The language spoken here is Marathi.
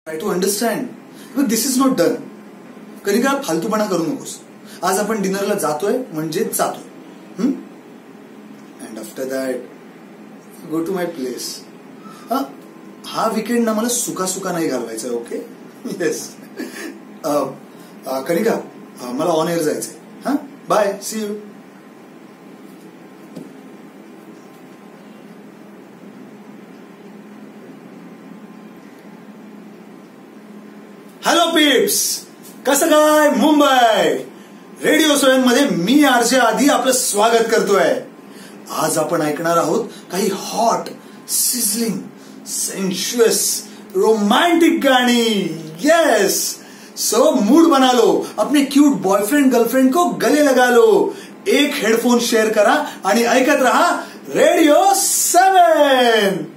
Try to understand this is not done. कधी का फालतूपणा करू नकोस. आज आपण डिनरला जातोय म्हणजे जातोय. And after that go to my place. हा विकेंड ना मला सुका नाही घालवायचा. ओके. येस. कनिका मला ऑन एअर जायचंय. Bye. See you. Hello peeps, कसं काय मुंबई. रेडिओ सोयनमध्ये मी आरजे आधी आपलं स्वागत करतोय. आज आपण ऐकणार आहोत काही हॉट, सिझलिंग, सेन्शुअस, रोमांटिक गाणी. यस. सो मूड बना लो, अपने क्यूट बॉयफ्रेंड गर्लफ्रेंड को गले लगा लो. एक हेडफोन शेअर करा आणि ऐकत रहा रेडिओ 7.